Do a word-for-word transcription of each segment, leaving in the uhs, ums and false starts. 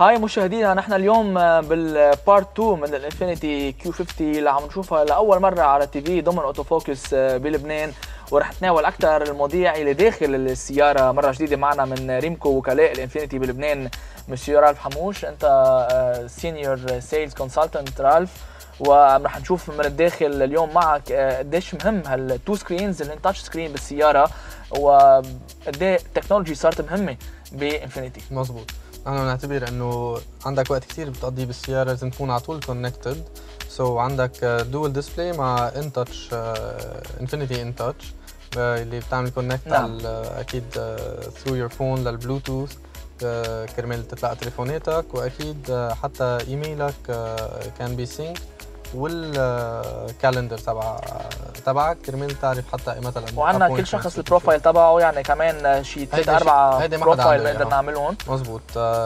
هاي مشاهدينا، نحن اليوم بالبارت اثنين من الانفينيتي كيو خمسين اللي عم نشوفها لاول مره على تي في ضمن اوتو فوكس بلبنان، ورح نتناول اكثر المواضيع اللي داخل السياره مره جديده. معنا من ريمكو وكلاء الانفينيتي بلبنان مسيو رالف حموش، انت سينيور سيلز كونسلتنت رالف، ورح نشوف من الداخل اليوم معك قديش مهم هالتو سكرينز اللي تاتش سكرين بالسياره، وقد ايه التكنولوجي صارت مهمه بانفينيتي. مزبوط. أنا بنعتبر إنه عندك وقت كتير بتقضيه بالسيارة، لازم تكون على طول كونكتد. سو so عندك دول ديسبلاي مع ان تاتش انفينيتي ان تاتش اللي بتعمل كونكت نعم. على أكيد ثرو يور فون للبلوتوث كرمال تتلقى تليفوناتك، وأكيد حتى إيميلك كان بي سينك، والكالندر تبع تبعك كرمال تعرف حتى مثلا. وعندنا كل شخص البروفايل تبعه، يعني كمان شي ثلاث اربع بروفايل بنقدر نعملهم. مزبوط.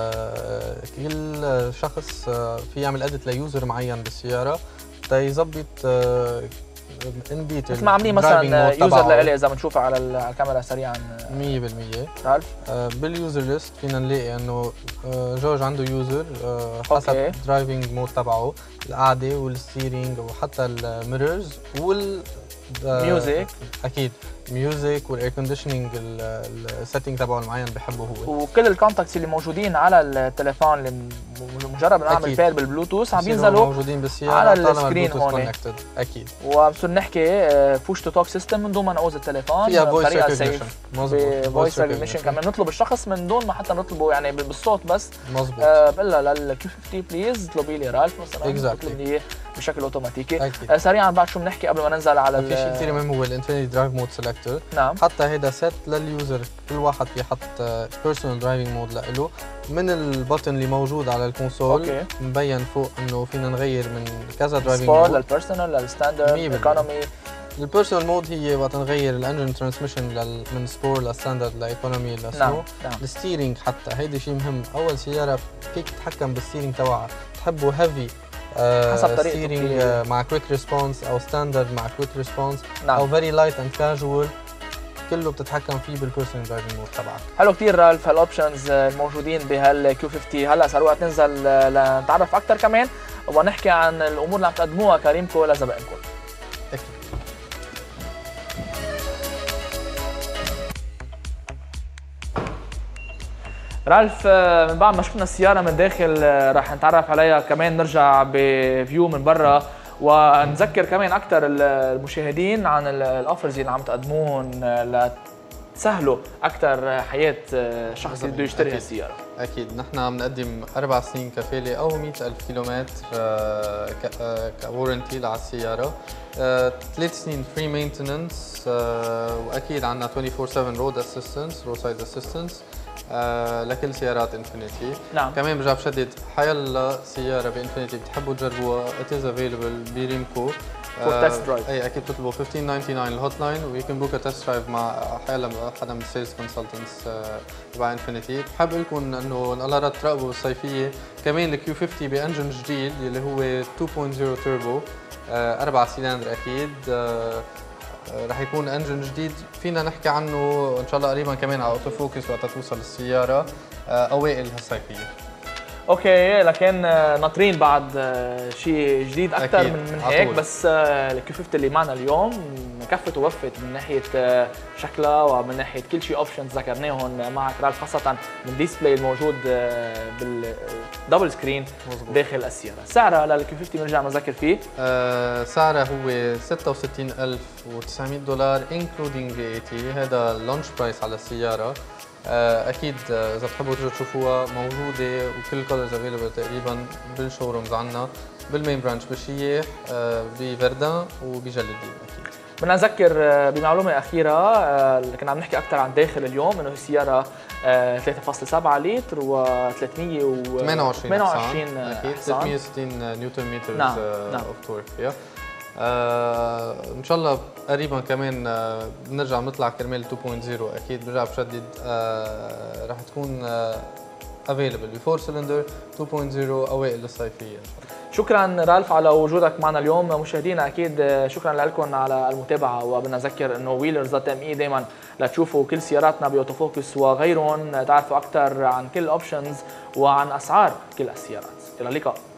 كل شخص في يعمل اديت ليوزر معين بالسياره تيظبط ان ديتيل، مثل ما عاملين مثلا يوزر لإلي اذا بنشوفها على الكاميرا سريعا مية بالمية. رالف باليوزر ليست فينا نلاقي انه جورج عنده يوزر حسب درايفنج مود تبعه، القعده والستيرنج وحتى الميررز وال ميوزك، اكيد ميوزك والاير كونديشنينج السيتنج تبعه المعين بحبه هو، وكل الكونتاكتس اللي موجودين على التليفون اللي مجرد نعمل بير بالبلوتوث عم ينزلوا موجودين بالسياره على السكرين هون. اكيد. وبصير نحكي بوش تو توك سيستم من دون ما نعوز التليفون بطريقه سيف، فويس ريكوجنيشن كمان نطلب الشخص من دون ما حتى نطلبه يعني بالصوت بس. مزبوط. آه بقول له للكيو خمسين بليز اطلبي لي رالف مثلا، اطلب لي بشكل اوتوماتيكي. آه سريعا بعد شو بنحكي قبل ما ننزل على في شيء كثير مهم هو الانفينيتي درايف مود سيلكتور. نعم. حتى هيدا سيت لليوزر، كل واحد في حط بيرسونال درايفنج مود له من البutton اللي موجود على الكونسول. أوكي. مبين فوق انه فينا نغير من كذا درايفنج مود للبيرسونال للستاندرد ايكونومي. البيرسونال مود هي وقت نغير الانجن ترانسميشن من سبور لستاندرد لايكونومي لسنو. نعم. نعم. الستيرنج حتى هيدي شيء مهم. اول سياره فيك تتحكم بالستيرنج تبعها، تحبه هيفي حسب طريقته ستيرنج مع كويك ريسبونس او ستاندرد مع كويك ريسبونس. نعم. او فيري لايت اند كاجوال، كله بتتحكم فيه بالبيرسونال درايفنج مود تبعك. حلو كثير رالف هالاوبشنز الموجودين بهالكيو خمسين. هلا صار وقت ننزل لنتعرف اكثر كمان ونحكي عن الامور اللي عم تقدموها كريمكو لزبائنكم. اكيد. رالف، من بعد ما شفنا السياره من داخل رح نتعرف عليها كمان، نرجع بفيو من برا ونذكر كمان اكثر المشاهدين عن الاوفرز اللي عم تقدموهم لتسهلوا اكثر حياه الشخص اللي بده يشتري هالسياره. اكيد. نحن بنقدم اربع سنين كفاله او مئة ألف كيلومتر كورنتي على السياره، ثلاث سنين فري مينتننس، واكيد عندنا أربعة وعشرين سبعة رود اسيستنس، رود سايد اسيستنس آه لكل سيارات انفينيتي. نعم. كمان برجع بشدد حيلا سياره بانفينيتي بتحبوا تجربوها ات از افيلبل بريمكو فور تيست درايف. اي اكيد بتطلبوا خمسة عشر تسعة وتسعين الهوت لاين ويو كان بوك تيست درايف مع حيلا حدا من السيلز كونسلتنتس تبع انفينيتي. بحب لكم انه الله رد تراقبوا بالصيفيه كمان الكيو خمسين بانجن جديد اللي هو اثنين نقطة صفر توربو، آه اربع سلندر اكيد. آه رح يكون انجن جديد فينا نحكي عنه ان شاء الله قريبا كمان على اوتو فوكس وقت توصل السياره اوائل هالصيفيه. اوكي، لكن ناطرين بعد شيء جديد اكثر من, من هيك. بس الكيو خمسين اللي معنا اليوم كفت ووفت من ناحيه شكلها ومن ناحيه كل شيء اوبشنز ذكرناهم معك رالف، خاصه من الديسبلاي الموجود بالدبل سكرين داخل السياره. سعرها للكيو خمسين بنرجع نذكر فيه. آه سعرها هو ستة وستين ألف وتسعمئة دولار انكلودينج في اي تي. هذا اللانش برايس على السياره. اكيد اذا بتحبوا تجوا تشوفوها موجوده وكل الكولرز افيلبل تقريبا بالشورومز عندنا بالمين برانش بالشياح، بفردان وبجلدين. اكيد بدنا نذكر بمعلومه اخيره، كنا عم نحكي اكثر عن داخل اليوم، انه السياره ثلاثة فاصلة سبعة لتر وثلاثمئة وثمانية وعشرين اكيد ثلاثمئة وستين نيوتن متر اوف تورك فيها. آه ان شاء الله قريبا كمان آه بنرجع بنطلع كرمال اثنين نقطة صفر. اكيد برجع بشدد آه رح تكون افيلبل بفور سلندر اثنين نقطة صفر اوائل الصيفيه. شكرا رالف على وجودك معنا اليوم. مشاهدينا اكيد شكرا لكم على المتابعه، وبدنا نذكر انه ويلرز دوت ام اي دائما لتشوفوا كل سياراتنا باوتوفوكس وغيرهم، تعرفوا اكثر عن كل الاوبشنز وعن اسعار كل السيارات. الى اللقاء.